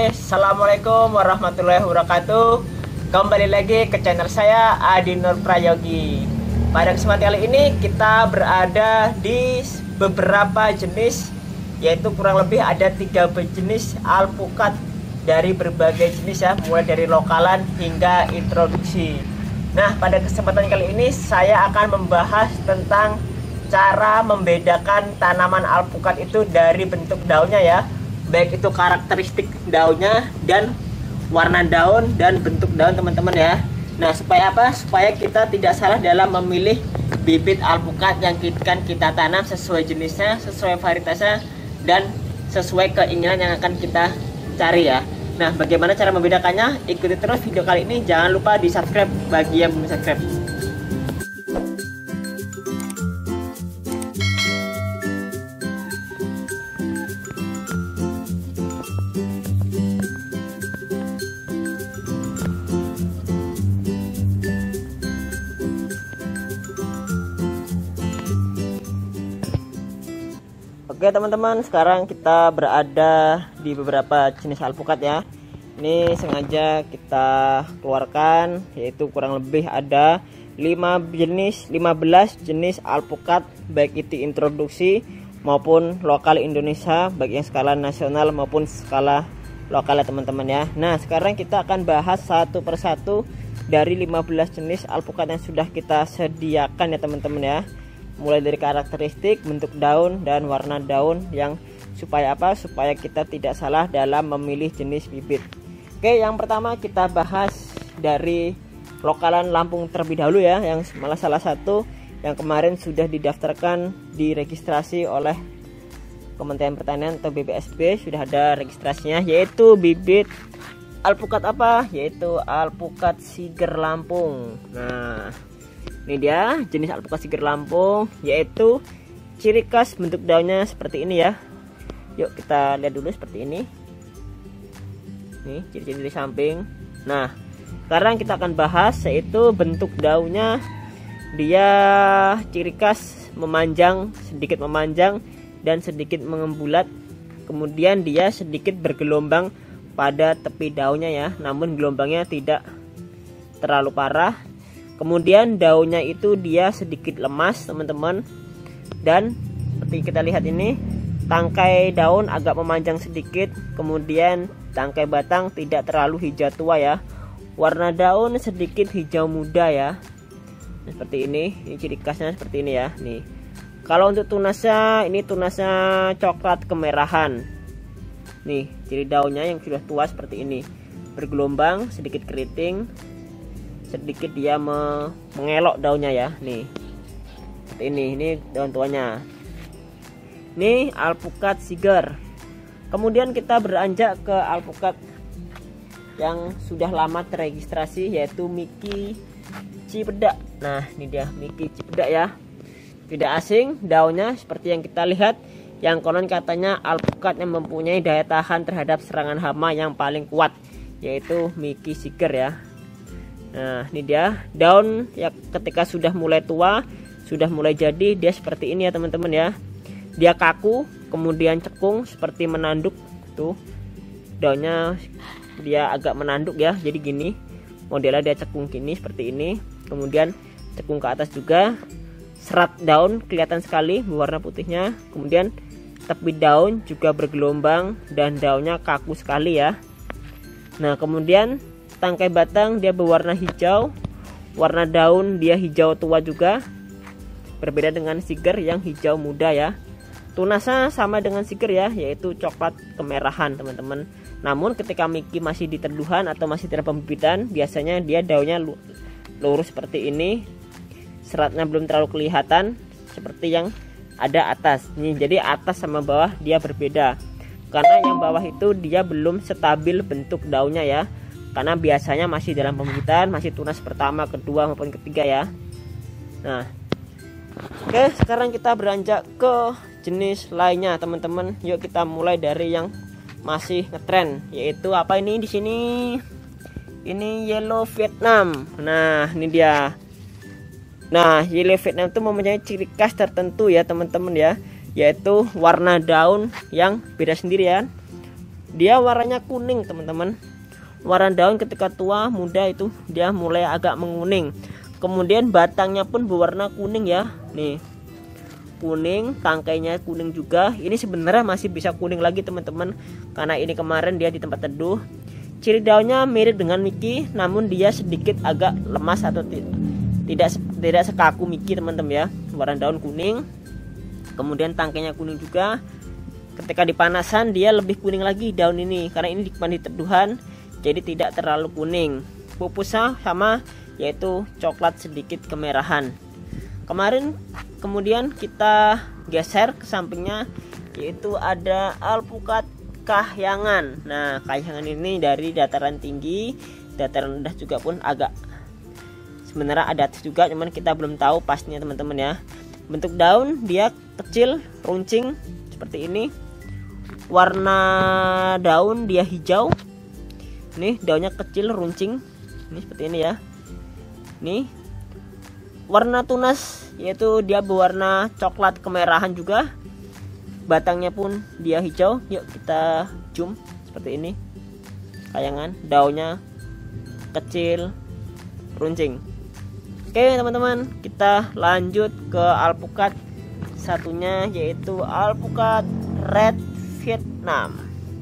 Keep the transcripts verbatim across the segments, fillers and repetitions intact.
Oke, assalamualaikum warahmatullahi wabarakatuh. Kembali lagi ke channel saya Adi Nur Prayogi. Pada kesempatan kali ini kita berada di beberapa jenis, yaitu kurang lebih ada tiga jenis alpukat dari berbagai jenis ya, mulai dari lokalan hingga introduksi. Nah, pada kesempatan kali ini saya akan membahas tentang cara membedakan tanaman alpukat itu dari bentuk daunnya ya, baik itu karakteristik daunnya dan warna daun dan bentuk daun teman-teman ya. Nah, supaya apa? Supaya kita tidak salah dalam memilih bibit alpukat yang akan kita tanam sesuai jenisnya, sesuai varietasnya, dan sesuai keinginan yang akan kita cari ya. Nah, bagaimana cara membedakannya? Ikuti terus video kali ini. Jangan lupa di subscribe bagi yang belum subscribe. Oke teman-teman, sekarang kita berada di beberapa jenis alpukat ya. Ini sengaja kita keluarkan, yaitu kurang lebih ada lima jenis, lima belas jenis alpukat, baik itu introduksi maupun lokal Indonesia, baik yang skala nasional maupun skala lokal ya teman-teman ya. Nah, sekarang kita akan bahas satu persatu dari lima belas jenis alpukat yang sudah kita sediakan ya teman-teman ya. Mulai dari karakteristik, bentuk daun, dan warna daun, yang supaya apa? Supaya kita tidak salah dalam memilih jenis bibit. Oke, yang pertama kita bahas dari lokalan Lampung terlebih dahulu ya, yang malah salah satu yang kemarin sudah didaftarkan, diregistrasi oleh Kementerian Pertanian atau B P S B, sudah ada registrasinya, yaitu bibit alpukat apa? Yaitu alpukat Siger Lampung. Nah, ini dia jenis alpukat Siger Lampung, yaitu ciri khas bentuk daunnya seperti ini ya. Yuk kita lihat dulu seperti ini. Nih ciri-ciri di samping. Nah, sekarang kita akan bahas yaitu bentuk daunnya. Dia ciri khas memanjang, sedikit memanjang dan sedikit mengembulat. Kemudian dia sedikit bergelombang pada tepi daunnya ya, namun gelombangnya tidak terlalu parah. Kemudian daunnya itu dia sedikit lemas teman-teman, dan seperti kita lihat ini, tangkai daun agak memanjang sedikit. Kemudian tangkai batang tidak terlalu hijau tua ya, warna daun sedikit hijau muda ya. Nah, seperti ini, ini ciri khasnya seperti ini ya. Nih, kalau untuk tunasnya, ini tunasnya coklat kemerahan. Nih ciri daunnya yang sudah tua seperti ini, bergelombang, sedikit keriting, sedikit dia me mengelok daunnya ya. Nih seperti ini, ini daun tuanya. Ini alpukat Siger. Kemudian kita beranjak ke alpukat yang sudah lama terregistrasi, yaitu Miki Cipedak. Nah, ini dia Miki Cipedak ya, tidak asing. Daunnya seperti yang kita lihat, yang konon katanya alpukat yang mempunyai daya tahan terhadap serangan hama yang paling kuat, yaitu Miki Siger ya. Nah, ini dia daun ya, ketika sudah mulai tua, sudah mulai jadi, dia seperti ini ya teman-teman ya. Dia kaku, kemudian cekung seperti menanduk tuh. Daunnya dia agak menanduk ya, jadi gini. Modelnya dia cekung gini seperti ini. Kemudian cekung ke atas juga. Serat daun kelihatan sekali berwarna putihnya. Kemudian tepi daun juga bergelombang dan daunnya kaku sekali ya. Nah, kemudian tangkai batang dia berwarna hijau, warna daun dia hijau tua juga, berbeda dengan Siger yang hijau muda ya. Tunasnya sama dengan Siger ya, yaitu coklat kemerahan teman-teman. Namun ketika Miki masih di teduhan atau masih dalam pembibitan, biasanya dia daunnya lurus seperti ini, seratnya belum terlalu kelihatan seperti yang ada atas nih. Jadi atas sama bawah dia berbeda, karena yang bawah itu dia belum stabil bentuk daunnya ya, karena biasanya masih dalam pembibitan, masih tunas pertama, kedua maupun ketiga ya. Nah, oke, sekarang kita beranjak ke jenis lainnya teman-teman. Yuk kita mulai dari yang masih ngetren, yaitu apa ini di sini? Ini Yellow Vietnam. Nah, ini dia. Nah, Yellow Vietnam itu mempunyai ciri khas tertentu ya teman-teman ya, yaitu warna daun yang beda sendiri ya. dia warnanya kuning teman-teman. Warna daun ketika tua muda itu dia mulai agak menguning. Kemudian batangnya pun berwarna kuning ya. Nih, kuning, tangkainya kuning juga. Ini sebenarnya masih bisa kuning lagi teman-teman, karena ini kemarin dia di tempat teduh. Ciri daunnya mirip dengan Miki, namun dia sedikit agak lemas atau tidak tidak sekaku Miki teman-teman ya. Warna daun kuning, kemudian tangkainya kuning juga. Ketika dipanasan dia lebih kuning lagi daun ini, karena ini di teduhan jadi tidak terlalu kuning. Pupusnya sama, yaitu coklat sedikit kemerahan. Kemarin kemudian kita geser ke sampingnya, yaitu ada alpukat kahyangan. Nah, kahyangan ini dari dataran tinggi, dataran rendah juga pun agak sebenarnya ada juga, cuman kita belum tahu pastinya teman-teman ya. Bentuk daun dia kecil, runcing seperti ini. Warna daun dia hijau. Nih, daunnya kecil, runcing. Ini seperti ini ya. Nih. Warna tunas yaitu dia berwarna coklat kemerahan juga. Batangnya pun dia hijau. Yuk kita zoom seperti ini. Kayangan, daunnya kecil, runcing. Oke teman-teman, kita lanjut ke alpukat satunya, yaitu alpukat red Vietnam.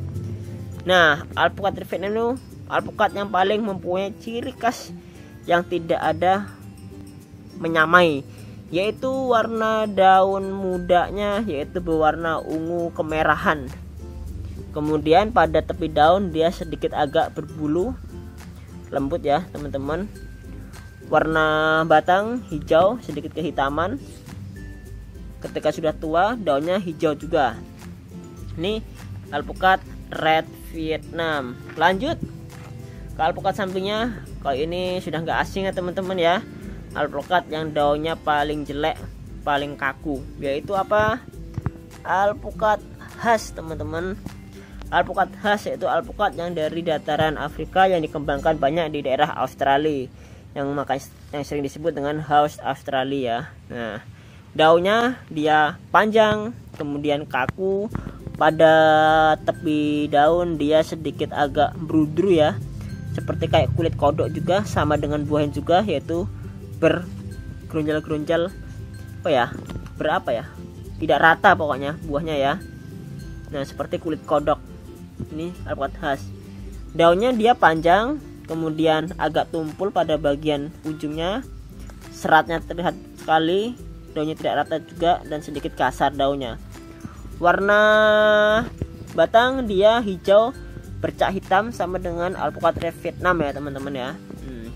Nah, alpukat red Vietnam itu alpukat yang paling mempunyai ciri khas yang tidak ada menyamai, yaitu warna daun mudanya yaitu berwarna ungu kemerahan. Kemudian pada tepi daun dia sedikit agak berbulu, lembut ya teman-teman. Warna batang hijau sedikit kehitaman. Ketika sudah tua daunnya hijau juga. Ini alpukat red Vietnam. Lanjut ke alpukat sampingnya. Kalau ini sudah nggak asing ya teman-teman ya. Alpukat yang daunnya paling jelek, paling kaku, yaitu apa? Alpukat khas teman-teman. Alpukat khas yaitu alpukat yang dari dataran Afrika yang dikembangkan banyak di daerah Australia, yang makanya yang sering disebut dengan House Australia. Nah, daunnya dia panjang, kemudian kaku. Pada tepi daun dia sedikit agak brudru ya, seperti kayak kulit kodok juga, sama dengan buahnya juga, yaitu bergerunjal-gerunjal apa ya, berapa ya, tidak rata pokoknya buahnya ya. Nah, seperti kulit kodok. Ini alpukat khas. Daunnya dia panjang, kemudian agak tumpul pada bagian ujungnya. Seratnya terlihat sekali, daunnya tidak rata juga dan sedikit kasar daunnya. Warna batang dia hijau bercak hitam, sama dengan alpukat red Vietnam ya teman-teman ya. hmm.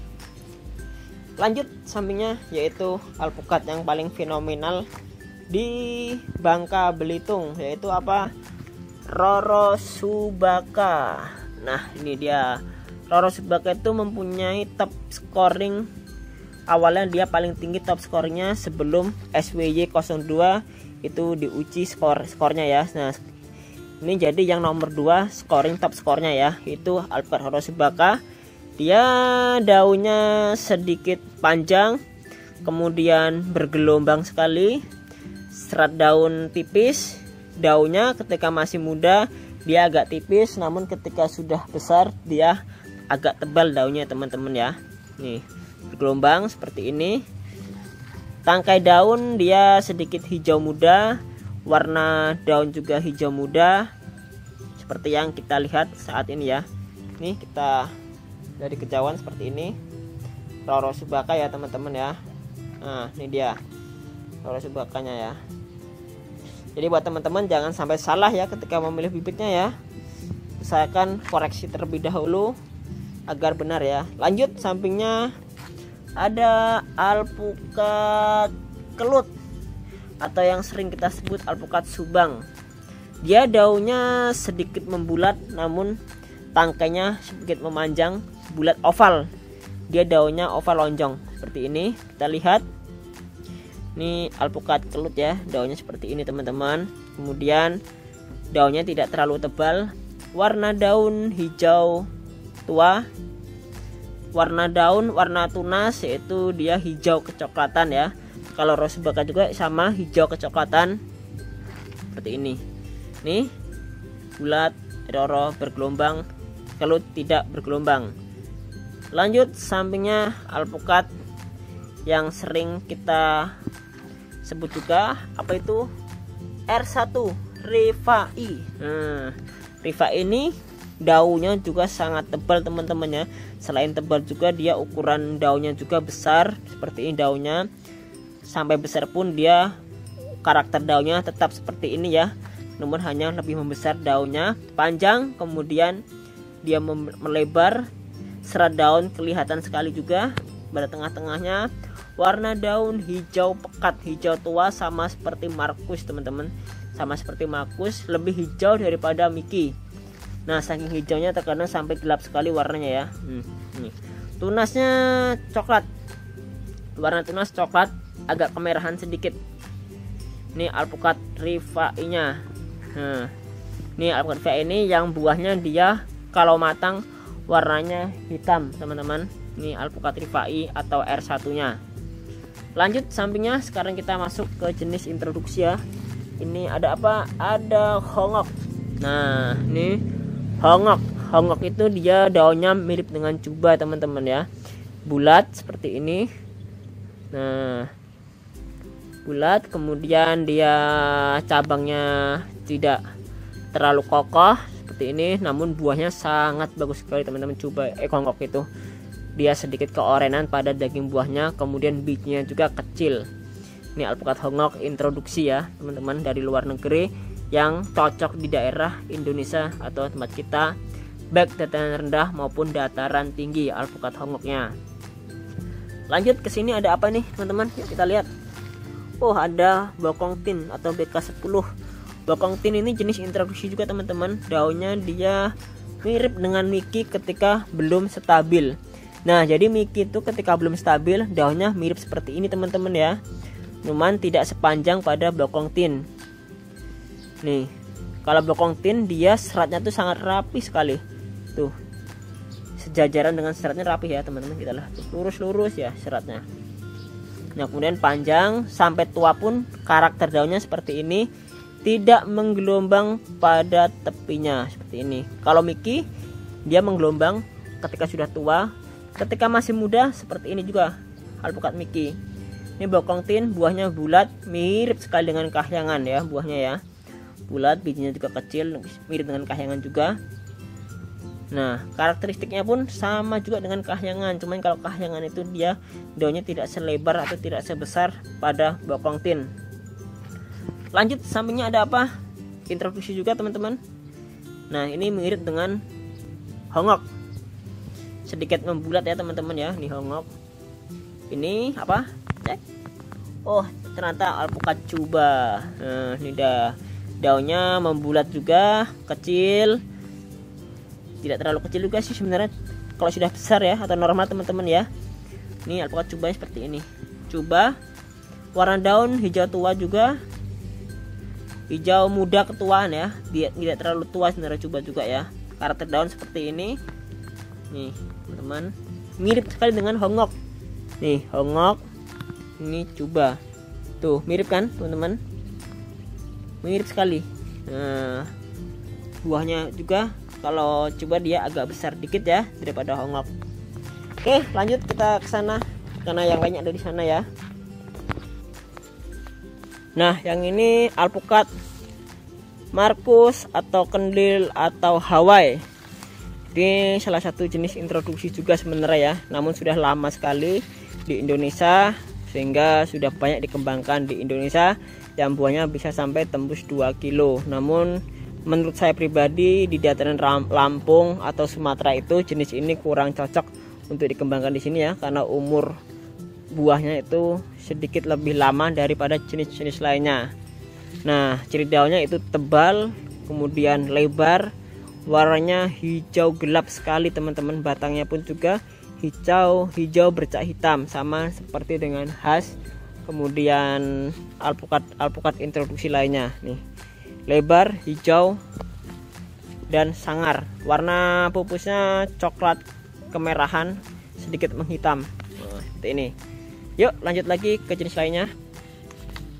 Lanjut sampingnya, yaitu alpukat yang paling fenomenal di Bangka Belitung, yaitu apa? Rorosubaka. Nah, ini dia. Rorosubaka itu mempunyai top scoring. Awalnya dia paling tinggi top skornya sebelum S W Y nol dua itu diuji skor skornya ya. Nah, ini jadi yang nomor dua scoring top skornya ya, itu alpukat Rorosubaka. Dia daunnya sedikit panjang, kemudian bergelombang sekali, serat daun tipis. Daunnya ketika masih muda dia agak tipis, namun ketika sudah besar dia agak tebal daunnya teman-teman ya. Nih, bergelombang seperti ini. Tangkai daun dia sedikit hijau muda, warna daun juga hijau muda, seperti yang kita lihat saat ini ya. Nih, kita dari kejauhan seperti ini Rorosubaka ya teman-teman ya. Nah, ini dia Rorosubakanya ya. Jadi buat teman-teman jangan sampai salah ya ketika memilih bibitnya ya. Usahakan koreksi terlebih dahulu agar benar ya. Lanjut sampingnya ada alpukat kelut atau yang sering kita sebut alpukat Subang. Dia daunnya sedikit membulat, namun tangkainya sedikit memanjang, bulat oval. Dia daunnya oval lonjong seperti ini. Kita lihat. Ini alpukat kelut ya, daunnya seperti ini teman-teman. Kemudian daunnya tidak terlalu tebal. Warna daun hijau tua. Warna daun warna tunas, yaitu dia hijau kecoklatan ya. Kalau Rorosubaka juga sama, hijau kecoklatan seperti ini. Nih, bulat roro bergelombang, kelut tidak bergelombang. Lanjut, sampingnya alpukat yang sering kita sebut juga, apa itu, R satu Rifai. Nah, Rifai ini daunnya juga sangat tebal teman-teman ya. Selain tebal juga dia ukuran daunnya juga besar, seperti ini daunnya. Sampai besar pun dia karakter daunnya tetap seperti ini ya, namun hanya lebih membesar daunnya, panjang, kemudian dia melebar, serat daun kelihatan sekali juga. Pada tengah-tengahnya warna daun hijau pekat, hijau tua, sama seperti Markus teman-teman, sama seperti Markus, lebih hijau daripada Mickey. Nah, saking hijaunya terkadang sampai gelap sekali warnanya ya. Hmm, ini. Tunasnya coklat, warna tunas coklat, agak kemerahan sedikit. Ini alpukat Rifai-nya. Nah, ini alpukat Rifai ini yang buahnya dia kalau matang warnanya hitam teman-teman. Ini alpukat Rifai atau R satu-nya. Lanjut, sampingnya sekarang kita masuk ke jenis introduksi ya. Ini ada apa? Ada hongok. Nah, ini hongok. Hongok itu dia daunnya mirip dengan cuba teman-teman ya. Bulat seperti ini. Nah, bulat, kemudian dia cabangnya tidak terlalu kokoh seperti ini, namun buahnya sangat bagus sekali teman-teman. Coba eh hongok itu dia sedikit keorenan pada daging buahnya, kemudian bijinya juga kecil. Ini alpukat hongok introduksi ya teman-teman, dari luar negeri yang cocok di daerah Indonesia atau tempat kita, baik dataran rendah maupun dataran tinggi alpukat hongoknya. Lanjut ke sini ada apa nih teman-teman? Yuk kita lihat. Oh, ada bokong tin atau B K sepuluh. Bokong tin ini jenis introduksi juga teman-teman. Daunnya dia mirip dengan Mickey ketika belum stabil. Nah, jadi Mickey itu ketika belum stabil daunnya mirip seperti ini teman-teman ya. Cuman tidak sepanjang pada bokong tin. Nih, kalau bokong tin dia seratnya tuh sangat rapi sekali. Tuh, sejajaran dengan seratnya rapi ya teman-teman. Kita lihat lurus-lurus ya seratnya. Nah, kemudian panjang sampai tua pun karakter daunnya seperti ini, tidak menggelombang pada tepinya seperti ini. Kalau Mickey dia menggelombang ketika sudah tua, ketika masih muda seperti ini juga alpukat Mickey. Ini bokong tin, buahnya bulat, mirip sekali dengan kahyangan ya, buahnya ya. Bulat, bijinya juga kecil, mirip dengan kahyangan juga. Nah, karakteristiknya pun sama juga dengan kahyangan, cuman kalau kahyangan itu dia daunnya tidak selebar atau tidak sebesar pada bokong tin. Lanjut, sampingnya ada apa? Introduksi juga teman-teman. Nah, ini mirip dengan hongok, sedikit membulat ya teman-teman ya. Ini hongok, ini apa? Cek. Oh, ternyata alpukat cuba. Nah, ini dah daunnya membulat juga, kecil. Tidak terlalu kecil juga sih sebenarnya kalau sudah besar ya, atau normal teman-teman ya. Ini alpukat cuba seperti ini. Cuba, warna daun hijau tua juga, hijau muda ketuaan ya. Dia tidak terlalu tua sebenarnya cuba juga ya. Karakter daun seperti ini. Nih teman-teman, mirip sekali dengan hongok. Nih hongok, ini cuba. Tuh mirip kan teman-teman? Mirip sekali. Nah, buahnya juga kalau coba dia agak besar dikit ya daripada hongok. Oke, lanjut kita ke sana karena yang lainnya ada di sana ya. Nah, yang ini alpukat Markus atau kendil atau Hawaii. Ini salah satu jenis introduksi juga sebenarnya ya, namun sudah lama sekali di Indonesia sehingga sudah banyak dikembangkan di Indonesia yang buahnya bisa sampai tembus dua kilo. Namun menurut saya pribadi di dataran Lampung atau Sumatera itu jenis ini kurang cocok untuk dikembangkan di sini ya, karena umur buahnya itu sedikit lebih lama daripada jenis-jenis lainnya. Nah, ciri daunnya itu tebal, kemudian lebar, warnanya hijau gelap sekali teman-teman. Batangnya pun juga hijau, hijau bercak hitam, sama seperti dengan khas kemudian alpukat alpukat introduksi lainnya. Nih, lebar, hijau, dan sangar. Warna pupusnya coklat kemerahan, sedikit menghitam. Nah, seperti ini. Yuk lanjut lagi ke jenis lainnya.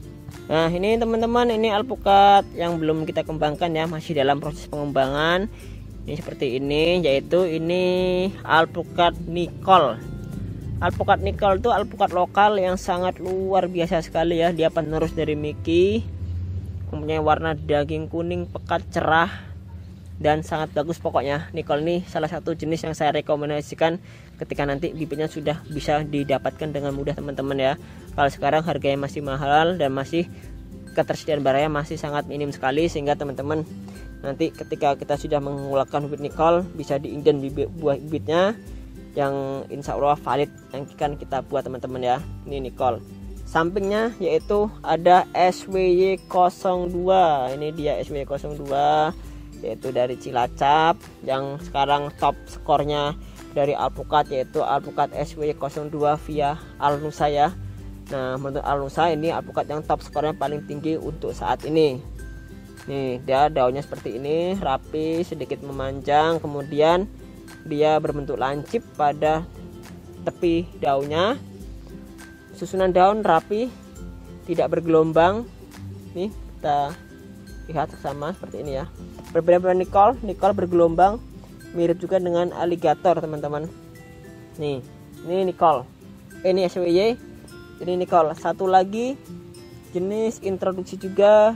Nah ini teman-teman, ini alpukat yang belum kita kembangkan ya, masih dalam proses pengembangan. Ini seperti ini, yaitu ini alpukat Nicole. Alpukat Nicole itu alpukat lokal yang sangat luar biasa sekali ya. Dia penerus dari Mickey, mempunyai warna daging kuning pekat cerah dan sangat bagus. Pokoknya Nicole ini salah satu jenis yang saya rekomendasikan ketika nanti bibitnya sudah bisa didapatkan dengan mudah teman-teman ya. Kalau sekarang harganya masih mahal dan masih ketersediaan barangnya masih sangat minim sekali, sehingga teman-teman nanti ketika kita sudah mengeluarkan bibit Nicole bisa diinden bibit, buah bibitnya yang insya Allah valid yang akan kita buat teman-teman ya. Ini Nicole. Sampingnya yaitu ada S W Y nol dua. Ini dia S W Y nol dua, yaitu dari Cilacap yang sekarang top skornya dari alpukat, yaitu alpukat S W Y nol dua via Alnusa ya. Nah menurut Alnusa ini alpukat yang top skornya paling tinggi untuk saat ini. Nih dia daunnya seperti ini, rapi, sedikit memanjang, kemudian dia berbentuk lancip pada tepi daunnya. Susunan daun rapi, tidak bergelombang. Nih kita lihat sama seperti ini ya. Berbeda dengan Nicole, Nicole bergelombang, mirip juga dengan alligator teman-teman. Nih ini Nicole, ini S W Y, ini Nicole. Satu lagi jenis introduksi juga,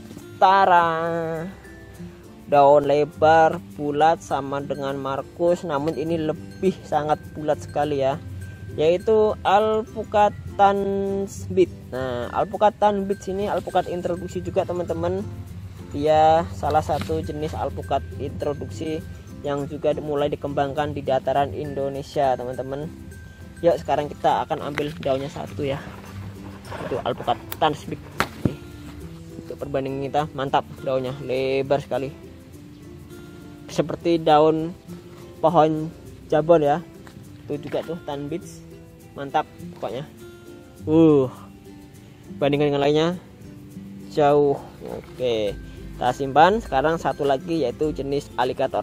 Tara. Daun lebar, bulat sama dengan Markus, namun ini lebih sangat bulat sekali ya, yaitu alpukat Tanbit. Nah alpukat Tanbit ini alpukat introduksi juga teman-teman. Dia salah satu jenis alpukat introduksi yang juga mulai dikembangkan di dataran Indonesia teman-teman. Yuk sekarang kita akan ambil daunnya satu ya. Itu alpukat Tanbit. Untuk perbandingan kita, mantap, daunnya lebar sekali, seperti daun pohon jabon ya. Itu juga tuh Tanbit, mantap pokoknya. Uh, bandingkan dengan lainnya jauh. Oke, kita simpan. Sekarang satu lagi yaitu jenis alligator.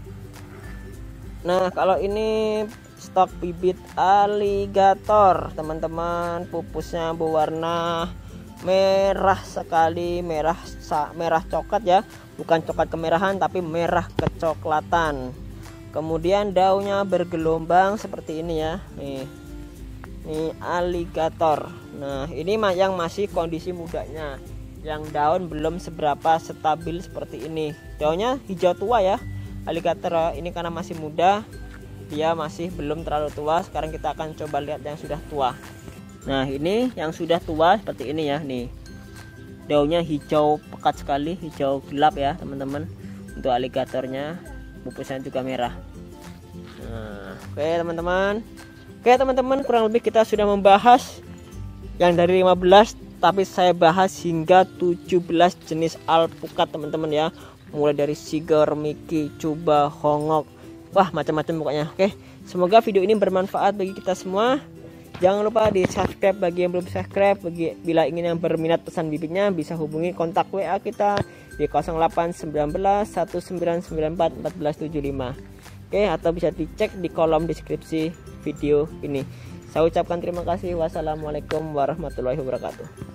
Nah kalau ini stok bibit alligator teman-teman, pupusnya berwarna merah sekali, merah merah coklat ya, bukan coklat kemerahan tapi merah kecoklatan. Kemudian daunnya bergelombang seperti ini ya. Nih, ini alligator. Nah ini yang masih kondisi mudanya, yang daun belum seberapa stabil seperti ini. Daunnya hijau tua ya, alligator ini karena masih muda, dia masih belum terlalu tua. Sekarang kita akan coba lihat yang sudah tua. Nah ini yang sudah tua seperti ini ya. Nih daunnya hijau pekat sekali, hijau gelap ya teman-teman. Untuk alligatornya pupusnya juga merah. Nah, oke teman-teman, oke teman-teman, kurang lebih kita sudah membahas yang dari lima belas, tapi saya bahas hingga tujuh belas jenis alpukat teman-teman ya. Mulai dari Siger, Mickey, Cuba, Hongok, wah macam-macam pokoknya. Oke, semoga video ini bermanfaat bagi kita semua. Jangan lupa di subscribe bagi yang belum subscribe. Bagi bila ingin yang berminat pesan bibitnya bisa hubungi kontak W A kita di nol delapan satu sembilan satu sembilan sembilan empat empat tujuh lima. Oke, atau bisa dicek di kolom deskripsi video ini. Saya ucapkan terima kasih. Wassalamualaikum warahmatullahi wabarakatuh.